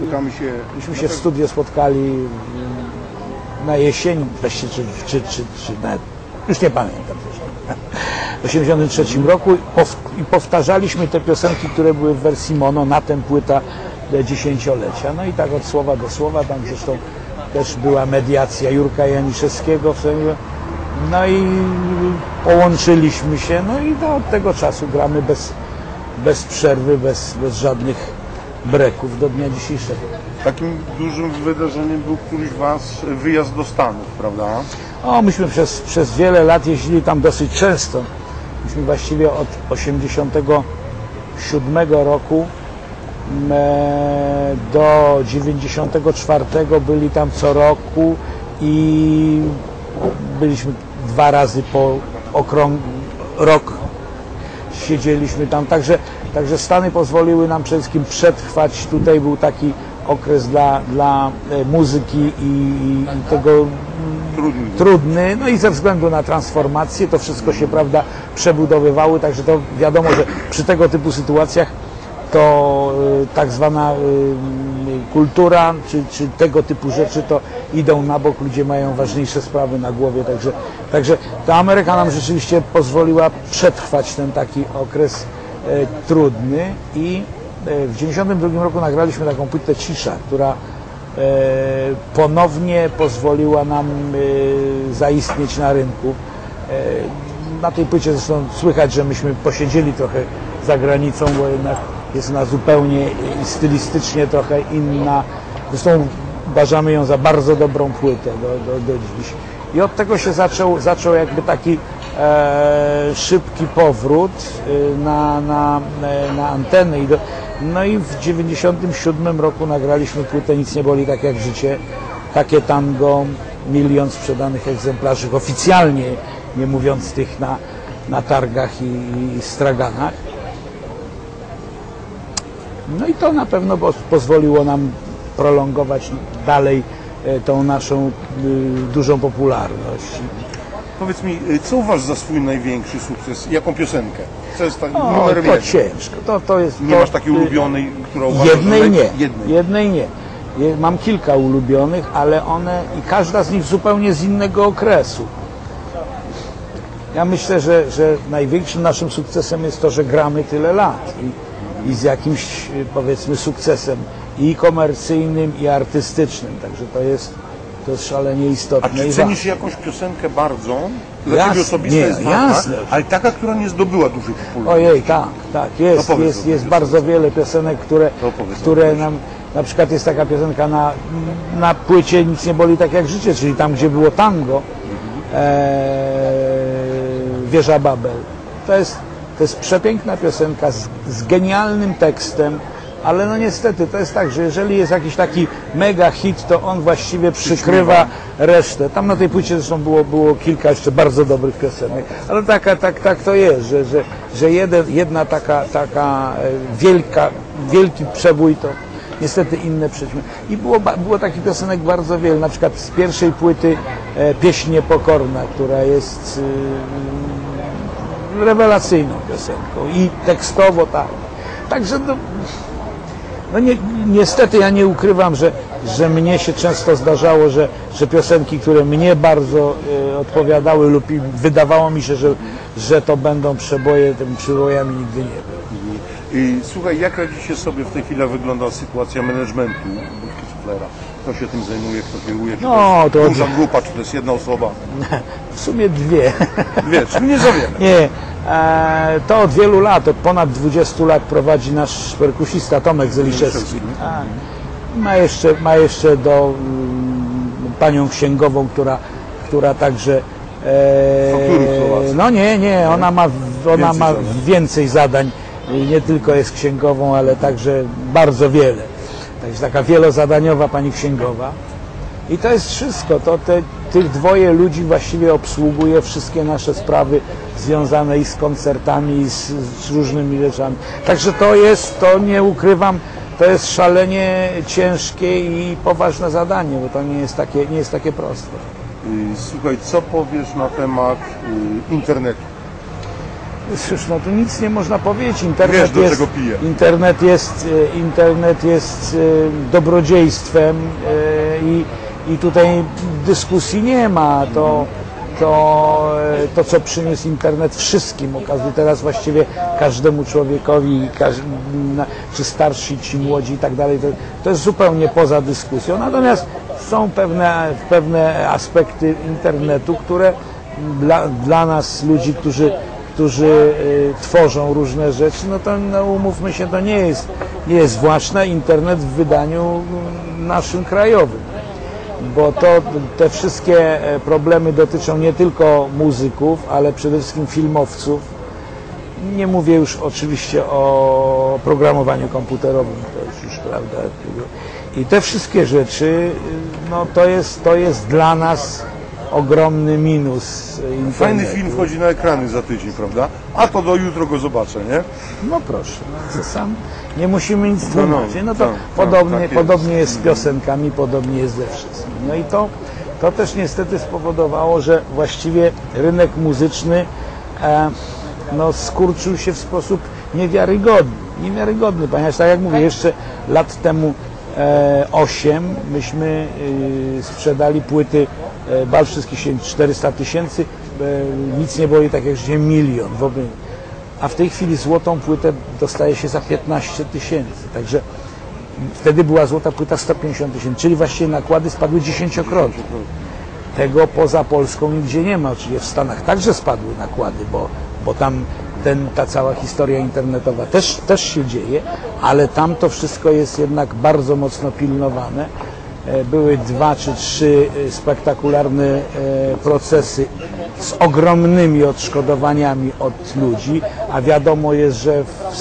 Spotykamy się... Myśmy się w studio spotkali na jesień, właściwie, czy nawet, już nie pamiętam. W 1983 roku i powtarzaliśmy te piosenki, które były w wersji mono, na tę płytę dziesięciolecia. No i tak od słowa do słowa, tam zresztą też była mediacja Jurka Janiszewskiego, no i połączyliśmy się, no i od tego czasu gramy bez przerwy, bez żadnych breków do dnia dzisiejszego. Takim dużym wydarzeniem był któryś Was wyjazd do Stanów, prawda? Myśmy przez wiele lat jeździli tam dosyć często. Myśmy właściwie od 1987 roku do 1994 byli tam co roku i byliśmy 2 razy po rok siedzieliśmy tam. Także Stany pozwoliły nam przede wszystkim przetrwać. Tutaj był taki okres dla muzyki i tego trudny, no i ze względu na transformację to wszystko się, prawda, przebudowywało, także to wiadomo, że przy tego typu sytuacjach to tak zwana kultura, czy tego typu rzeczy to idą na bok, ludzie mają ważniejsze sprawy na głowie, także ta Ameryka nam rzeczywiście pozwoliła przetrwać ten taki okres trudny i w 1992 roku nagraliśmy taką płytę Cisza, która ponownie pozwoliła nam zaistnieć na rynku. Na tej płycie zresztą słychać, że myśmy posiedzieli trochę za granicą, bo jednak jest ona zupełnie stylistycznie trochę inna. Zresztą uważamy ją za bardzo dobrą płytę do dziś. I od tego się zaczął jakby taki szybki powrót na antenę. No i w 1997 roku nagraliśmy płytę Nic nie boli tak jak życie, takie tango, 1 000 000 sprzedanych egzemplarzy oficjalnie, nie mówiąc tych na targach i straganach. No i to na pewno pozwoliło nam prolongować dalej tą naszą dużą popularność. Powiedz mi, co uważasz za swój największy sukces? Jaką piosenkę? Co jest numerem to 1? Ciężko. To jest, nie masz takiej ulubionej, która uważasz Jednej nie. Mam kilka ulubionych, ale one i każda z nich zupełnie z innego okresu. Ja myślę, że największym naszym sukcesem jest to, że gramy tyle lat i z jakimś, powiedzmy, sukcesem i komercyjnym, i artystycznym. Także to jest szalenie istotne. A czy cenisz jakąś piosenkę bardzo? Dla Ciebie osobista jest ważna, jasne. Ale taka, która nie zdobyła dużej popularności. Ojej, tak. Jest bardzo wiele piosenek, które nam... Na przykład jest taka piosenka na płycie Nic nie boli tak jak życie, czyli tam, gdzie było tango, Wieża Babel. To jest przepiękna piosenka z genialnym tekstem, ale no niestety to jest tak, że jeżeli jest jakiś taki mega hit, to on właściwie przykrywa resztę. Tam na tej płycie zresztą było kilka jeszcze bardzo dobrych piosenek, ale tak to jest, że jedna taka wielki przebój to niestety inne przejdźmy. I było takich piosenek bardzo wiele, na przykład z pierwszej płyty Pieśń Niepokorna, która jest rewelacyjną piosenką i tekstowo tak. Także niestety ja nie ukrywam, że mnie się często zdarzało, że piosenki, które mnie bardzo odpowiadały lub wydawało mi się, że to będą przeboje, tymi przebojami nigdy nie były. I słuchaj, jak radzicie sobie w tej chwili wygląda sytuacja managementu Budki Suflera? Kto się tym zajmuje, kto kieruje? Czy to jest duża grupa, czy to jest jedna osoba? W sumie dwie. Dwie, czyli nie za wiele. Nie, to od wielu lat, od ponad 20 lat prowadzi nasz perkusista Tomek Zeliszewski. Ma jeszcze panią księgową, która także... no nie, ona ma więcej zadań. Nie tylko jest księgową, ale także bardzo wiele. Także taka wielozadaniowa pani księgowa. I to jest wszystko. Tych dwoje ludzi właściwie obsługuje wszystkie nasze sprawy związane i z koncertami, i z różnymi rzeczami. Także to nie ukrywam, to jest szalenie ciężkie i poważne zadanie, bo to nie jest takie proste. Słuchaj, co powiesz na temat internetu? Cóż, no tu nic nie można powiedzieć. Wiesz, do czego piję. Internet jest dobrodziejstwem i tutaj dyskusji nie ma. To, co przyniósł internet wszystkim, okazuje teraz właściwie każdemu człowiekowi, czy starsi, ci młodzi i tak dalej, to jest zupełnie poza dyskusją. Natomiast są pewne aspekty internetu, które dla nas, ludzi, którzy tworzą różne rzeczy, no to no, umówmy się, to nie jest zwłaszcza internet w wydaniu naszym krajowym. Bo te wszystkie problemy dotyczą nie tylko muzyków, ale przede wszystkim filmowców. Nie mówię już oczywiście o programowaniu komputerowym, to jest już prawda. I te wszystkie rzeczy, no to jest dla nas ogromny minus internetu. Fajny film wchodzi na ekrany za tydzień, prawda? A to do jutro go zobaczę, nie? No proszę, no, sam nie musimy nic tłumaczyć. No to tak podobnie jest z piosenkami, podobnie jest ze wszystkim. No i to też niestety spowodowało, że właściwie rynek muzyczny no, skurczył się w sposób niewiarygodny. Ponieważ tak jak mówię, jeszcze lat temu 8 myśmy sprzedali płyty Bal Wszystkich Świętych 400 000, nic nie było i tak jak dzisiaj 1 000 000 w ogóle. A w tej chwili złotą płytę dostaje się za 15 000. Także wtedy była złota płyta 150 000, czyli właściwie nakłady spadły 10-krotnie. Tego poza Polską nigdzie nie ma, oczywiście w Stanach także spadły nakłady, bo tam ta cała historia internetowa też się dzieje, ale tam to wszystko jest jednak bardzo mocno pilnowane. Były 2 czy 3 spektakularne procesy z ogromnymi odszkodowaniami od ludzi, a wiadomo jest, że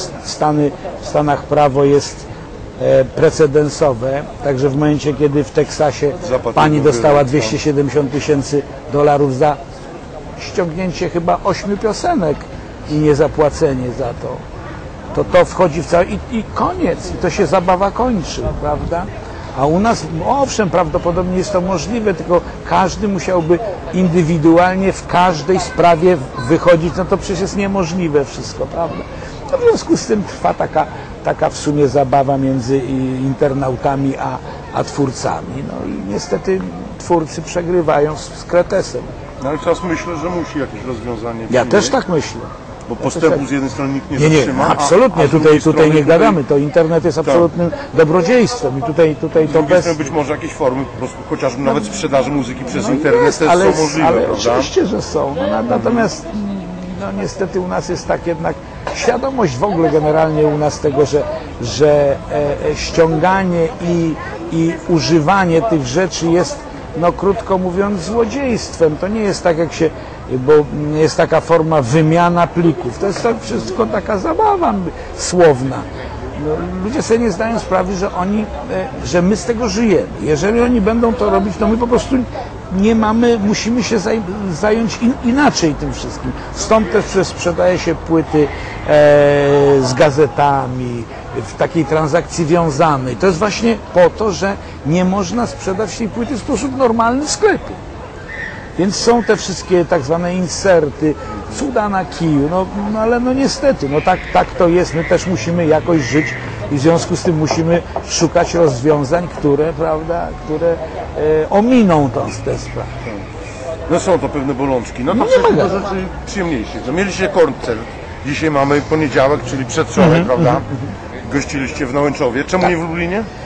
w Stanach prawo jest precedensowe, także w momencie, kiedy w Teksasie pani dostała $270 000 za ściągnięcie chyba 8 piosenek i niezapłacenie za to wchodzi w cały i koniec, i to się zabawa kończy, prawda? A u nas, owszem, prawdopodobnie jest to możliwe, tylko każdy musiałby indywidualnie w każdej sprawie wychodzić, no to przecież jest niemożliwe wszystko, prawda? No w związku z tym trwa taka w sumie zabawa między internautami a twórcami. No i niestety twórcy przegrywają z kretesem. No ale czas myślę, że musi jakieś rozwiązanie. Ja też tak myślę. Bo postępu z jednej strony nikt nie zatrzyma. Nie, absolutnie, tutaj nie gadamy, to internet jest absolutnym dobrodziejstwem i tutaj to bez... Być może jakieś formy po prostu, chociażby nawet sprzedaży muzyki przez internet też są możliwe, ale prawda? Oczywiście, że są, natomiast no, niestety u nas jest tak jednak świadomość w ogóle generalnie u nas tego, że ściąganie i używanie tych rzeczy jest, no krótko mówiąc, złodziejstwem. To nie jest tak jak bo jest taka forma wymiana plików. To jest to wszystko taka zabawa słowna. No, ludzie sobie nie zdają sprawy, że my z tego żyjemy. Jeżeli oni będą to robić, to my po prostu musimy się zająć inaczej tym wszystkim. Stąd też sprzedaje się płyty z gazetami, w takiej transakcji wiązanej. To jest właśnie po to, że nie można sprzedać tej płyty w sposób normalny w sklepie. Więc są te wszystkie tak zwane inserty, cuda na kiju, no ale no niestety, no tak to jest, my też musimy jakoś żyć i w związku z tym musimy szukać rozwiązań, które ominą tę sprawę. No są to pewne bolączki. No to przejdźmy do rzeczy przyjemniejszych. No, mieliście koncert, dzisiaj mamy poniedziałek, czyli przedwczoraj, prawda? Gościliście w Nałęczowie. Czemu nie w Lublinie?